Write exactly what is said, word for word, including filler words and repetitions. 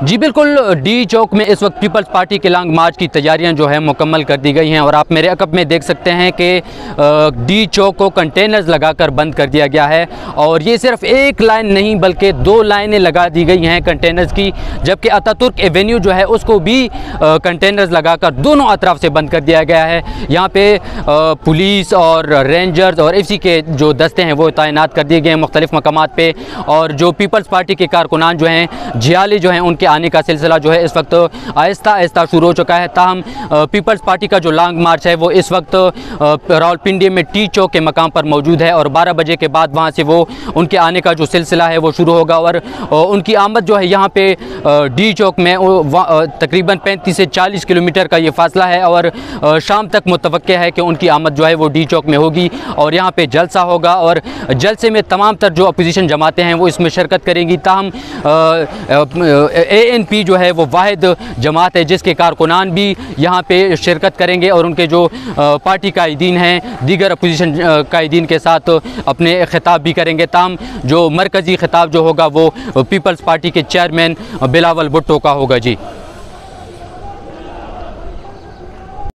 जी बिल्कुल, डी चौक में इस वक्त पीपल्स पार्टी के लॉन्ग मार्च की तैयारियां जो है मुकम्मल कर दी गई हैं और आप मेरे अकब में देख सकते हैं कि डी चौक को कंटेनर्स लगाकर बंद कर दिया गया है। और ये सिर्फ एक लाइन नहीं बल्कि दो लाइनें लगा दी गई हैं कंटेनर्स की, जबकि अतातुर्क एवेन्यू जो है उसको भी कंटेनर्स लगाकर दोनों अतराफ से बंद कर दिया गया है। यहाँ पे पुलिस और रेंजर्स और एफ सी के जो दस्ते हैं वो तैनात कर दिए गए हैं मुख्तलिफ मकामात पे। और जो पीपल्स पार्टी के कारकुनान जो हैं जियाली जो हैं उनके आने का सिलसिला जो है इस वक्त आहिस्ता आहिस्ता शुरू हो चुका है। ताहम पीपल्स पार्टी का जो लॉन्ग मार्च है वो इस वक्त रावलपिंडी में टी चौक के मकाम पर मौजूद है और बारह बजे के बाद वहाँ से वो उनके आने का जो सिलसिला है वो शुरू होगा। और उनकी आमद जो है यहाँ पे डी चौक में तकरीबन पैंतीस से चालीस किलोमीटर का ये फासला है और शाम तक मुतवक्के है कि उनकी आमद जो है वो डी चौक में होगी और यहाँ पे जलसा होगा। और जलसे में तमाम तर जो अपोजिशन जमातें हैं वो इसमें शिरकत करेंगी। ताहम ए एन पी जो है वो वाहिद जमात है जिसके कारकुनान भी यहाँ पे शिरकत करेंगे और उनके जो पार्टी कायदीन हैं दीगर अपोजिशन कायदीन के साथ अपने खिताब भी करेंगे। ताहम जो मरकज़ी खिताब जो होगा वो पीपल्स पार्टी के चेयरमैन बिलावल भुट्टो का होगा। जी।